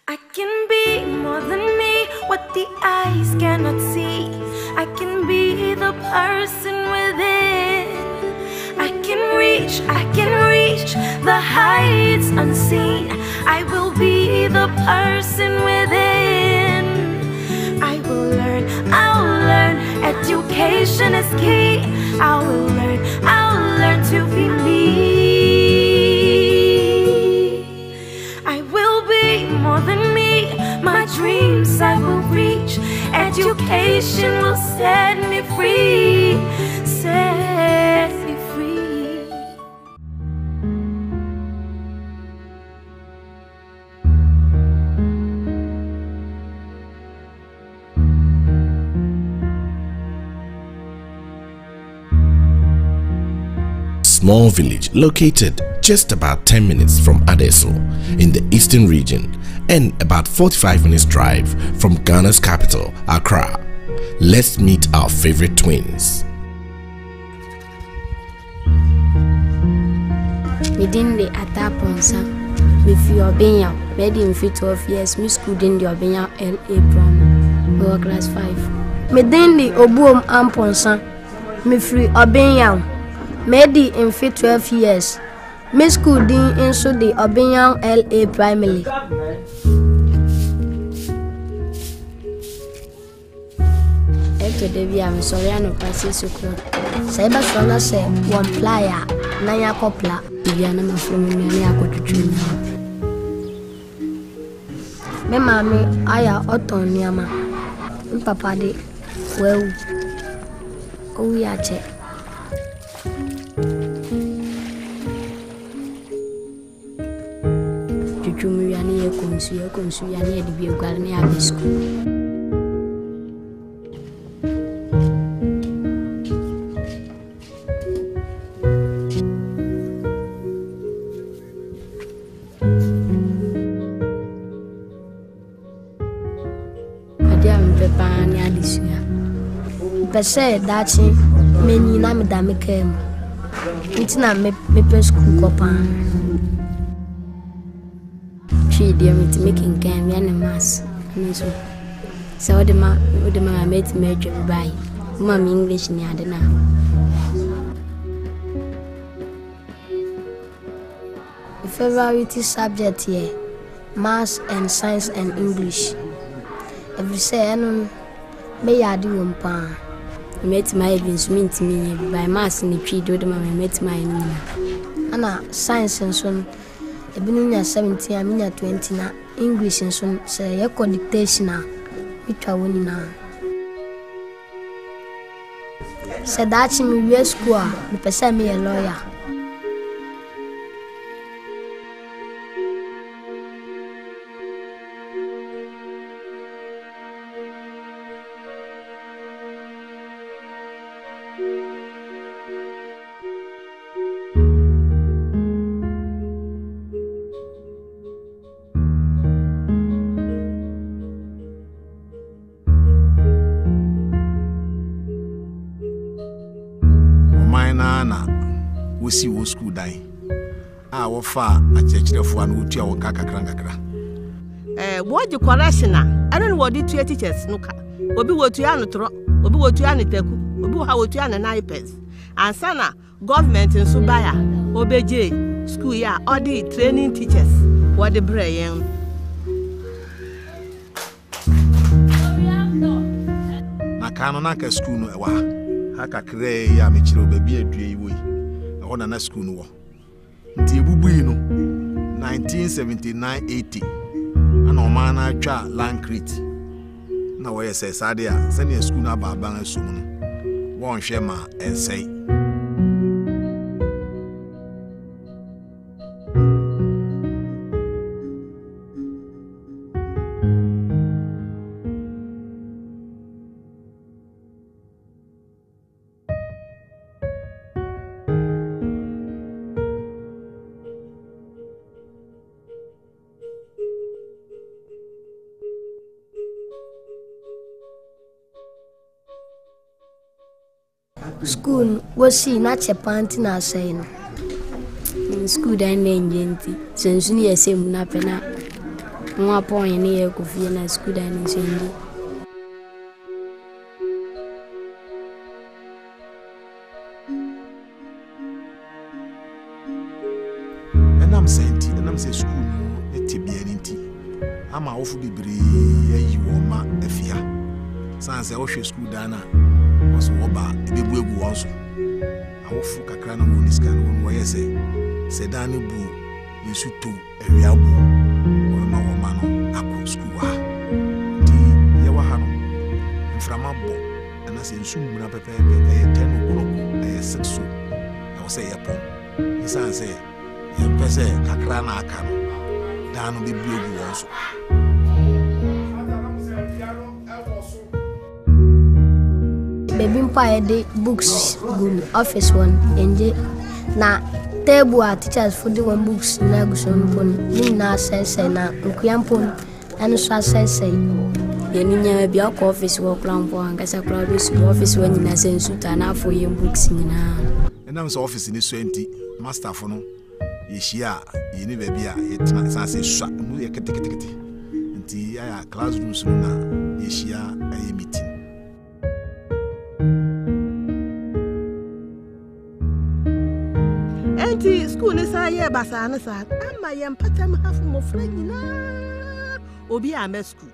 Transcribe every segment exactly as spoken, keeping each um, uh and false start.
I can be more than me, what the eyes cannot see. I can be the person within. I can reach, I can reach the heights unseen. I will be the person within. I will learn, I'll learn, education is key. I will learn, I'll learn to be me. I will be more than me, my dreams I will reach. Education will set me free, set me free. Small village located just about ten minutes from Adesso in the eastern region and about forty-five minutes drive from Ghana's capital, Accra. Let's meet our favorite twins. Within the Ataponsa, with your Obeng Yaw, made in fit twelve years, Miss School in the Obeng Yaw L A Brown, lower class five. Within the Obuom Amponsa, me free Obeng Yaw. Made in fit twelve years. Miss School din into the Obeng Yaw L A Primary. Eto Devi am sorry I no pass school. Say ba so say one player na ya kopla. Bia na ma from me na akotutu na. Me mama aya oton niama. Papa de well. O ya che. Jumuyani e konsu e konsu yani e dibi egwale ne abisku. Adia mpepa ni adisuya. Pese dachi meni na medame kem. Itina me me school kopa. She dear me to making game and mass. So the ma the ma made major by Mum English near the now. The favorite subject here, maths and science and English. If you say I don't may I do one pan. I met my events mean to me by maths in the tree do the mamma met my Anna science and so. Ebinunya seventeen, aminya twenty na English nso say ye dictation na bitwa woni na. Say that me we school, me pese me a lawyer. We see what school die. Ah, what far a church of one would tell Kakakranga. Eh, what you correction? I don't know what did two teachers no car. Obi what to Yanotro, Obi what to Yaniteku, Obi how to Yan and iPads. And Sana, government in Subaya, Obeje, school ya, all the training teachers. What the brain. Nakanaka school no wa. Haka kre ya michiro baby a dream. On a school no. Nti ebubuino nineteen seventy-nine eighty. Ana omana twa Lancrete. Na wo yese sade a senior school na baba nso mu no. Won hwe ma ensei. School was see not a panty now saying. In school, I named Jenty, since you say Munapena. One point in here could feel a school dining change. And I'm saying, and I'm saying, school, let it be an tea. I'm awful be brave, you or ma, a fear. Sans the ocean school dana was Woba, a big wig also. Our folk a crown of this kind of way, say, said Danny Boo, you should do a real boo, or no woman, I could school. The Yawahano, and from a boat, and I say, soon, I prepare a ten o'clock, a six so. I will say, upon his son say, you pese, Kakrana Kano, down the blue also. Baby mpa de books good office one enje na table a teachers for the one books na guson pon ni na sense na nkuampon eno so sense ye ni nya bia ko office work plan for angasa crowd office one na sense ta na for ye books ni na and am so office ni twenty master for no ye shia ye ni ba bia ye tena sense swa mu ye ketekete nti aya classroom so na ye shia aye meeting. School is a year, Basana, sir. And my young pattern half more friend now. Obi, I'm at school.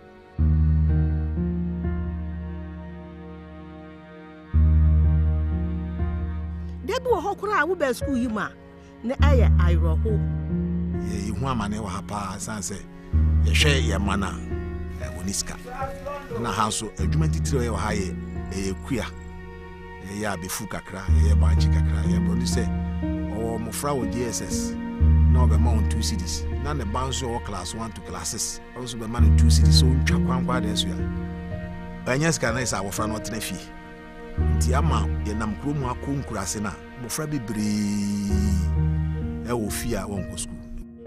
Debu Hokra will be school, you ma. Ne aye, I roll. Ye, you want my name, Hapa, Sanse. Ye share your manner, Woniska. And a house of a jumenty trio high, a queer. Ya be Fukakra, ye banchikakra, ye body say. Or Mofra with D S S. Now be mount two cities. None the bounce or class one to classes. Also be man two cities. So you can't quite as well. Banyas can I say our friend not nefi. Tiama, ye nam kruma kum kurasena. Mofra be bree. E wo fear won't go school.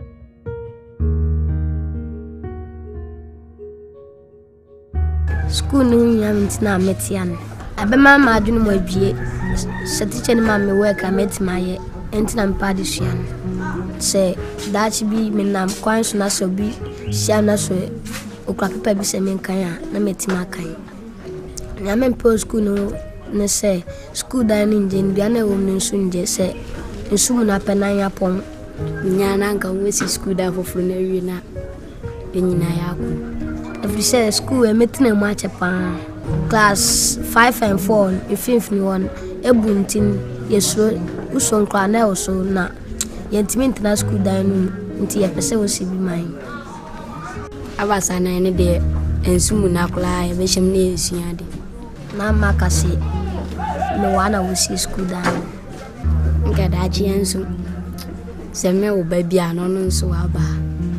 School no yam na metian. Abe mama adunu mo bie. Se teacher ma me work I met my entina mpadisuan. Se that be me nam kwan so na so bi sia na so okwa pepa bi se me kan a na metima kan. Na me pro school no ne se school dining nje bia na wo me nso nje se nso mu na penan ya pon nya na nka wo si school da foforo na wi na enyina ya ko. Every say school e metina mu ache pa. Class five and four, if you one, a buntin, yes, Uson Cranel, so na yet meant na school dining until your person will see mine. I was an any day, and soon Nakula, a vision news yadi. Now, Macassi, no one will see school down. Gadaji and so send me baby, I don't know so about.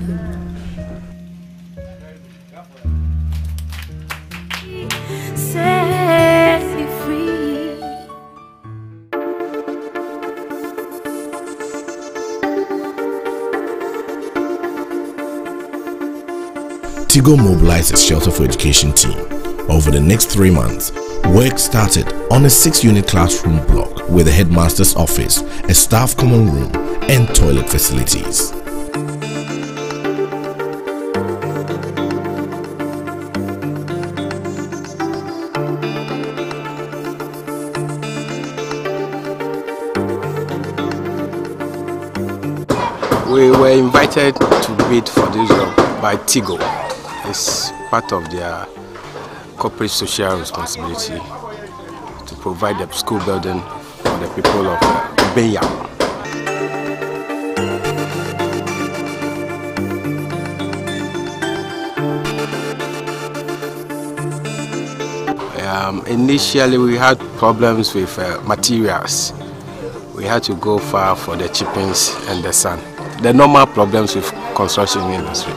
Tigo mobilized its Shelter for Education team. Over the next three months, work started on a six-unit classroom block with a headmaster's office, a staff common room, and toilet facilities. We were invited to bid for this job by Tigo. It's part of their corporate social responsibility to provide the school building for the people of Obeng Yaw. Um, initially, we had problems with uh, materials. We had to go far for the chippings and the sand. The normal problems with construction industry.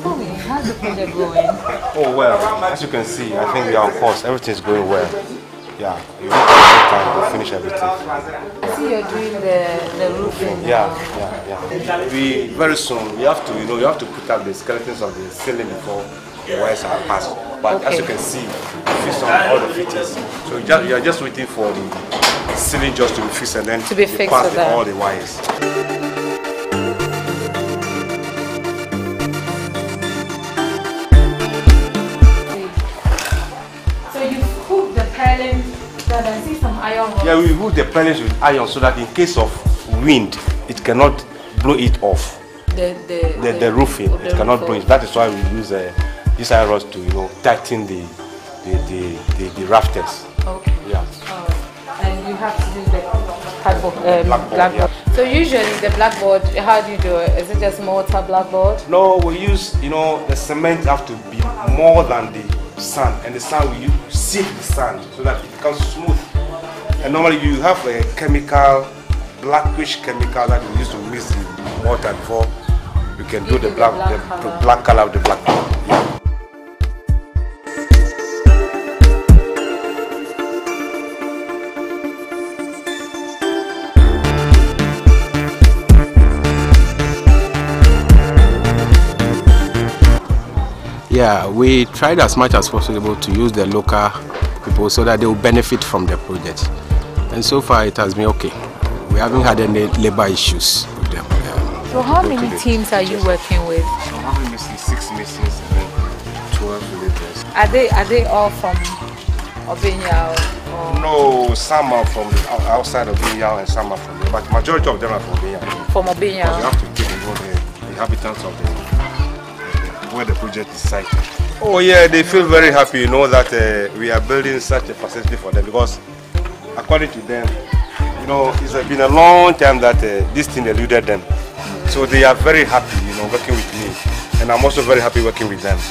How's the project going? Oh well, as you can see, I think we are on course. Everything's going well. Yeah, you time to finish everything. I see you're doing the, the roofing. Yeah, yeah, yeah. We very soon we have to, you know, you have to put up the skeletons of the ceiling before the wires are passed. But okay. As you can see, we fix on all the fittings. So you just, you are just waiting for the ceiling just to be fixed and then to be fixed pass the, all the wires. I see some iron. Yeah, we hook the pellets with iron so that in case of wind, it cannot blow it off. The the, the, the, the roofing, the it cannot roof blow it. That is why we use uh, these iron rods to, you know, tighten the the the, the, the rafters. Okay. Yeah. Oh. And you have to use the cardboard, um, blackboard. blackboard. Yeah. So usually the blackboard, how do you do it? Is it just mortar blackboard? No, we use, you know, the cement have to be more than the sand, and the sand we use sieve the sand so that it becomes smooth. And normally you have a chemical, blackish chemical that we use to mix the water before we can do, do the black, the black, the, the black color of the blackboard. Yeah. Yeah, we tried as much as possible to use the local people so that they will benefit from the project. And so far it has been okay. We haven't had any labor issues with them. Um, so how many teams are you working with? So having missing six missions and then twelve laborers. Are they are they all from Obeng Yaw? No, some are from outside of Obeng Yaw and some are from there, but the majority of them are from Obeng Yaw. From Obeng Yaw. We have to take in the inhabitants of the where the project is sited. Oh yeah, they feel very happy, you know, that uh, we are building such a facility for them, because according to them, you know, it's been a long time that uh, this thing eluded them. So they are very happy, you know, working with me, and I'm also very happy working with them.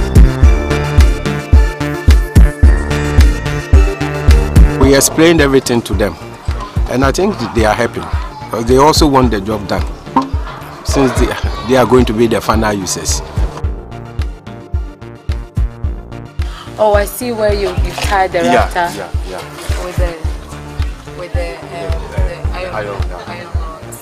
We explained everything to them, and I think they are happy, because they also want the job done, since they, they are going to be the final users. Oh, I see where you you tied the rafter. Yeah, yeah, yeah. With the with the, um, the iron, iron, yeah. iron rods.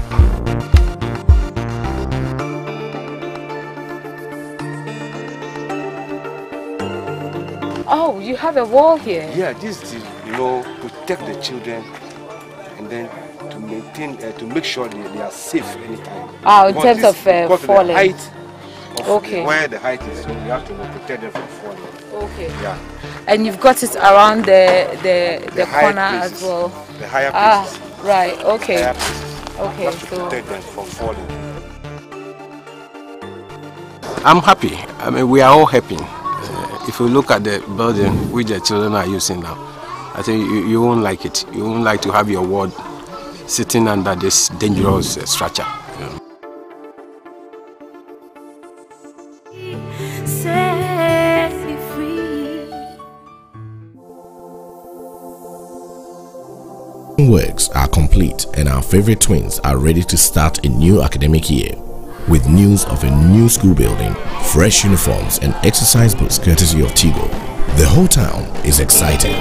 Okay. Oh, you have a wall here. Yeah, this is, you know, protect the children, and then to maintain, uh, to make sure they, they are safe anytime. Ah, in terms of uh, falling. The height of okay. Where the height is, so we have to protect them from falling. Okay. Yeah. And you've got it around the the, the, the corner places, as well. The higher ah, places. right. Okay. Higher places. Okay. We have to so protect them from falling. I'm happy. I mean, we are all happy. Uh, if you look at the building which the children are using now, I think you, you won't like it. You won't like to have your ward sitting under this dangerous uh, structure. Yeah. Works are complete and our favorite twins are ready to start a new academic year with news of a new school building, fresh uniforms and exercise books courtesy of Tigo. The whole town is excited.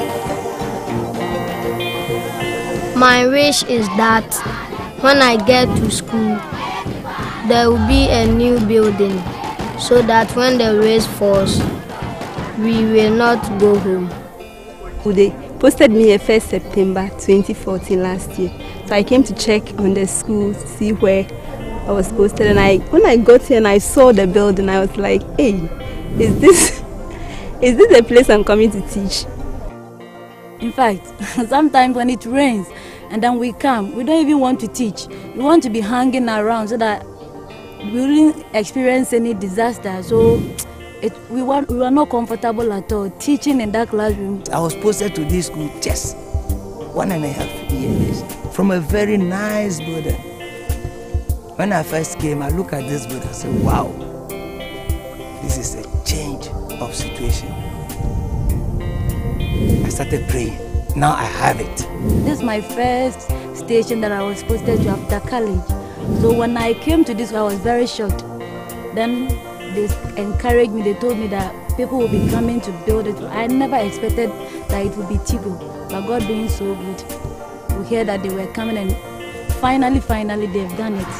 My wish is that when I get to school, there will be a new building so that when the race falls, we will not go home. They posted me a first September twenty fourteen last year. So I came to check on the school to see where I was posted, and I when I got here and I saw the building, I was like, hey, is this is this a place I'm coming to teach? In fact, sometimes when it rains and then we come, we don't even want to teach. We want to be hanging around so that we wouldn't experience any disaster. So It, we, were, we were not comfortable at all teaching in that classroom. I was posted to this school just one and a half years from a very nice building. When I first came, I looked at this building and said, wow, this is a change of situation. I started praying. Now I have it. This is my first station that I was posted to after college. So when I came to this, I was very shocked. Then they encouraged me, they told me that people will be coming to build it. I never expected that it would be Tigo, but God being so good, we hear that they were coming and finally, finally they've done it.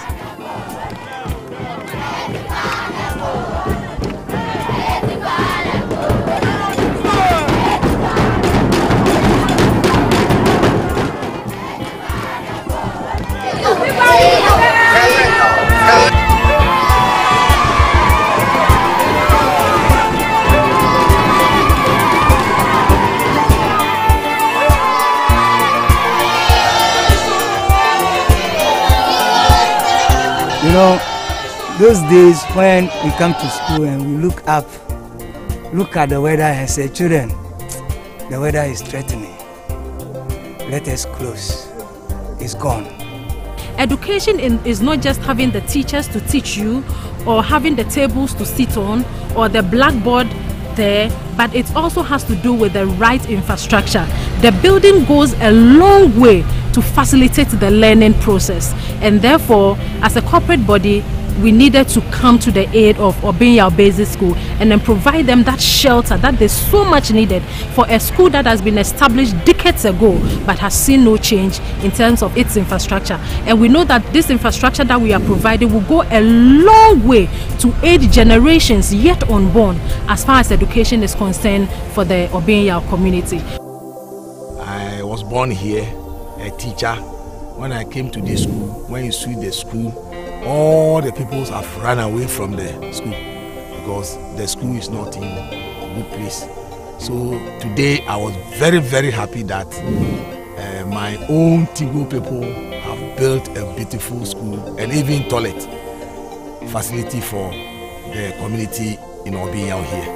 You know, those days when we come to school and we look up, look at the weather and say, children, the weather is threatening. Let us close. It's gone. Education in, is not just having the teachers to teach you or having the tables to sit on or the blackboard there, but it also has to do with the right infrastructure. The building goes a long way to facilitate the learning process, and therefore, as a corporate body, we needed to come to the aid of Obeng Yaw Basic School and then provide them that shelter that they so much needed for a school that has been established decades ago but has seen no change in terms of its infrastructure. And we know that this infrastructure that we are providing will go a long way to aid generations yet unborn as far as education is concerned for the Obeng Yaw community. I was born here, a teacher. When I came to this school, when you see the school, all the people have run away from the school because the school is not in a good place. So today I was very, very happy that uh, my own Tigo people have built a beautiful school and even toilet facility for the community in Obeng Yaw here.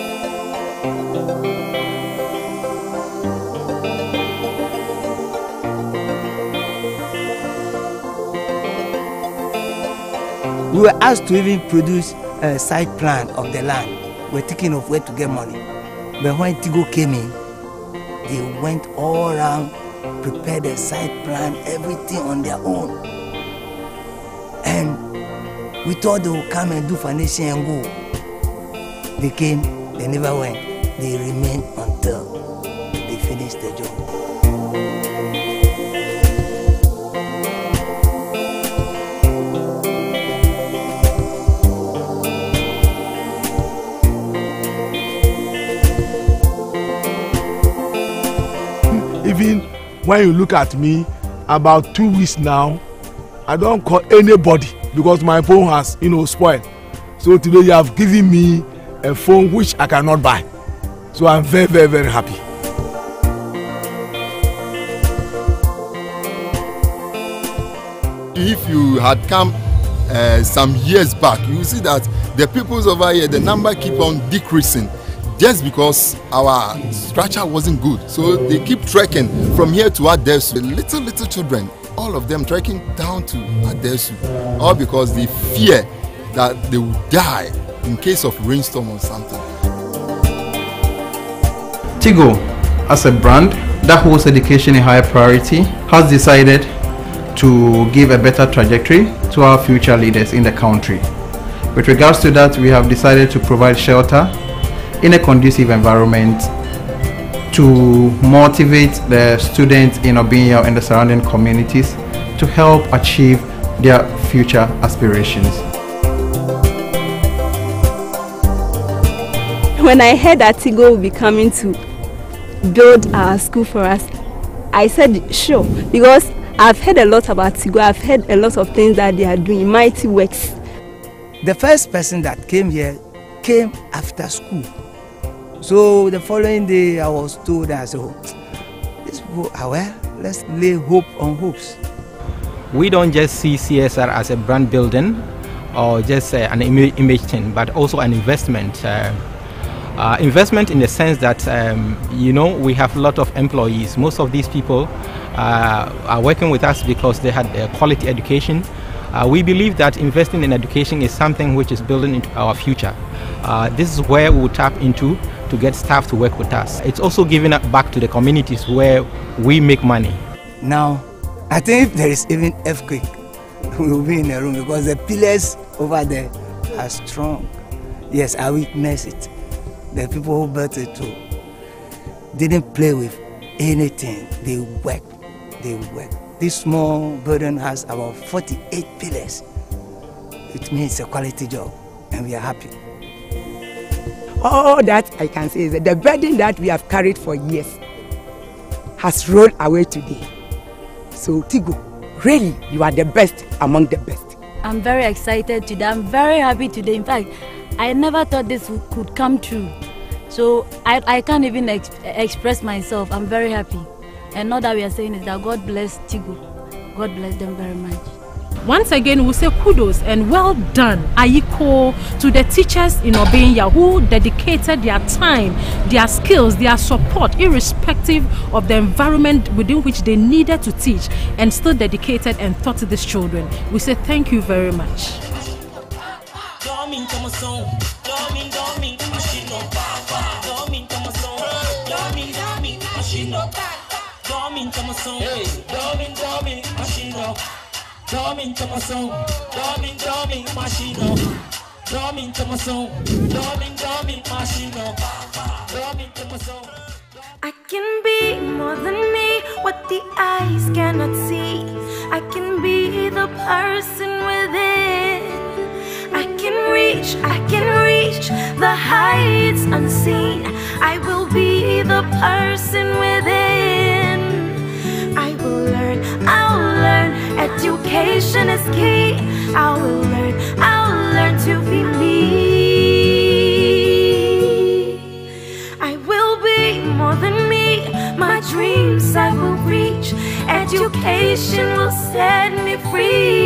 We were asked to even produce a site plan of the land. We're thinking of where to get money. But when Tigo came in, they went all around, prepared a site plan, everything on their own. And we thought they would come and do foundation and go. They came, they never went. They remained until they finished the job. Even when you look at me, about two weeks now, I don't call anybody because my phone has, you know, spoiled. So today you have given me a phone which I cannot buy. So I'm very, very, very happy. If you had come uh, some years back, you will see that the peoples over here, the number keep on decreasing. Just because our structure wasn't good. So they keep trekking from here to Adesu. The little, little children, all of them trekking down to Adesu. All because they fear that they will die in case of rainstorm or something. Tigo, as a brand that holds education in higher priority, has decided to give a better trajectory to our future leaders in the country. With regards to that, we have decided to provide shelter in a conducive environment to motivate the students in Obeng Yaw and the surrounding communities to help achieve their future aspirations. When I heard that Tigo will be coming to build our school for us, I said sure, because I've heard a lot about Tigo. I've heard a lot of things that they are doing, mighty works. The first person that came here came after school. So the following day I was told that, so these people are well, let's lay hope on hopes. We don't just see C S R as a brand building or just uh, an image thing, but also an investment. Uh, uh, investment in the sense that, um, you know, we have a lot of employees. Most of these people uh, are working with us because they had a quality education. Uh, we believe that investing in education is something which is building into our future. Uh, this is where we will tap into to get staff to work with us. It's also giving it back to the communities where we make money. Now, I think if there is even earthquake, we will be in a room because the pillars over there are strong. Yes, I witness it. The people who built it too didn't play with anything. They work. They work. This small building has about forty-eight pillars. It means a quality job, and we are happy. All that I can say is that the burden that we have carried for years has rolled away today. So Tigo, really, you are the best among the best. I'm very excited today. I'm very happy today. In fact, I never thought this could come true. So I, I can't even ex express myself. I'm very happy. And all that we are saying is that God bless Tigo. God bless them very much. Once again, we say kudos and well done, Ayiko, to the teachers in Obeng Yaw who dedicated their time, their skills, their support, irrespective of the environment within which they needed to teach, and still dedicated and taught these children. We say thank you very much. Drum into my song, drumming, drumming, machine up. Drum into my song, drumming, drumming, machine up. Drum into my song. I can be more than me, what the eyes cannot see. I can be the person within. I can reach, I can reach the heights unseen. I will be the person within. I will learn, I'll learn. Education is key. I will learn, I'll learn to be me. I will be more than me. My dreams I will reach. Education will set me free.